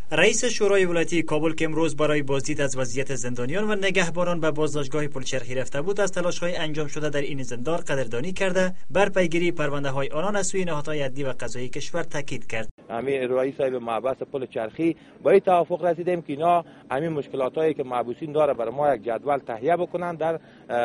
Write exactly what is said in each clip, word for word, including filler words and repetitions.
رئیس شورای ولایتی کابل که امروز برای بازدید از وضعیت زندانیان و نگهبانان به بازداشتگاه پلچرخی رفته بود، از تلاش‌های انجام شده در این زندان قدردانی کرده، بر پیگیری پرونده‌های آنان از سوی نهادهای عدلی و قضایی کشور تاکید کرد. همین رئیس صاحب محبس پلچرخی با این توافق رسیدیم که اینا همین مشکلاتایی که محبوسین داره برای ما یک جدول تهیه بکنن، در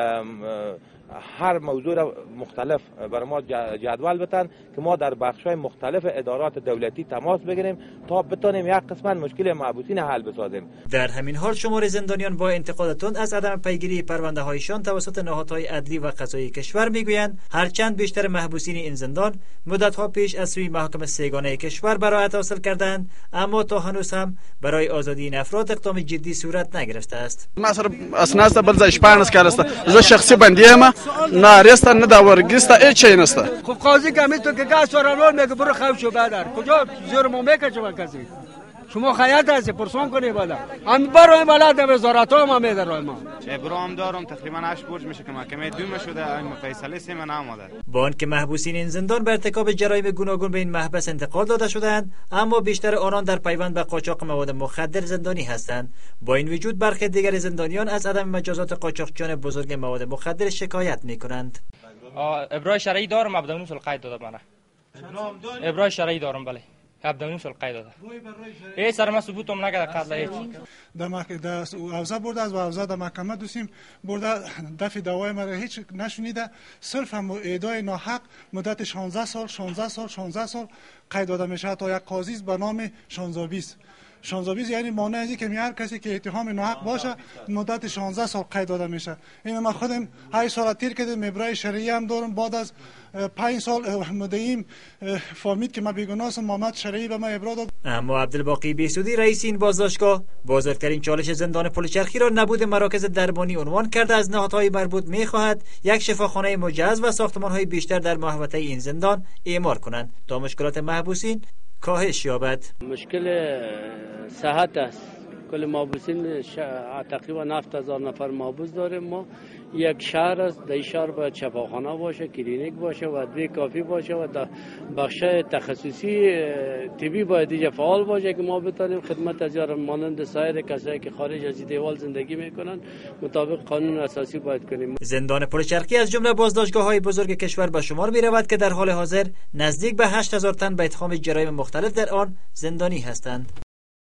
هر موضوع مختلف برای ما جدول بتن که ما در بخش‌های مختلف ادارات دولتی تماس بگیریم تا بتونیم یک قسمت مشکل محبوسین حل بسازیم. در همین حال شمار زندانیان با انتقاد تند از عدم پیگیری پرونده‌هایشان توسط نهادهای عدلی و قضایی کشور میگویند هرچند بیشتر محبوسین این زندان مدت‌ها پیش از سوی محاکم سه‌گانه کشور براءت حاصل کردند، اما تا هنوز هم برای آزادی این افراد اقدام جدی صورت نگرفته است. مثلا اسناد بل زش پانس کارست ز شخصی بندیم نه رستا نه داورگیستا هیچ چیزی نسته. خب قاضی که تو که گاز سواران میگه برو خواب شو بدر کجا زور ما میکشه کسی شما خیاط هستی پرسون کنی بالا هم برای بالا در وزارت ها ما میدارم ما ابرام دارم تقریبا هشت برج میشه که محکمه دوم شده این فیصله سه من آمده. با آنکه محبوسین این زندان به ارتکاب جرایم گوناگون به این محبس انتقال داده شدند، اما بیشتر آنان در پیوند به قاچاق مواد مخدر زندانی هستند. با این وجود برخی دیگر زندانیان از عدم مجازات قاچاقچیان بزرگ مواد مخدر شکایت میکنند. ابرای شرعی دارم، ابدانی سال قید داده منه. ابرای شرعی دارم بله. ابدانی سال قید داده. ای سر ما ثبوتم نگرد قبل هیچ. در محکمه اوضاع برده از و اوضاع در محکمه دوسیم برده دفع دعوای ما هیچ نشونیده، صرف هم ادعای ناحق مدت شانزده سال شانزده سال شانزده سال قید داده میشه تا یک قاضی به نام شانزده بیست شانزده بیست یعنی مانع از که هر کسی که اتهام ناحق باشه مدت شانزده سال قید داده میشه. این ما خودم هشت سال تیر کردیم، ابرای شرعی هم دارم، بعد از پنج سال مدعیم فهمید که ما بیگناه هستم، محمد شرعی به ما ابرا داد. اما عبدالباقی بیسودی رئیس این بازداشتگاه بزرگترین چالش زندان پلچرخی را نبود مراکز درمانی عنوان کرده، از نهادهای مربوط میخواهد یک شفاخانه مجهز و ساختمان‌های بیشتر در محوطه این زندان اعمار کنند تا مشکلات محبوسین کاهش یابد. مشکل صحت است. کل محبوسین تقریبا هفت هزار نفر محبوس داریم ما. یک شهر است، در شهر باید شفاخانه باشه، کلینیک باشه و ادویه کافی باشه و بخش تخصصی طبی باید اینجا فعال باشه که ما بتونیم خدمت از یار مانند سایر کسایی که خارج از دیوال زندگی میکنن مطابق قانون اساسی باید کنیم. زندان پلچرخی از جمله بازداشتگاه‌های بزرگ کشور به شمار می‌رود که در حال حاضر نزدیک به هشت هزار تن به اتهام جرایم مختلف در آن زندانی هستند.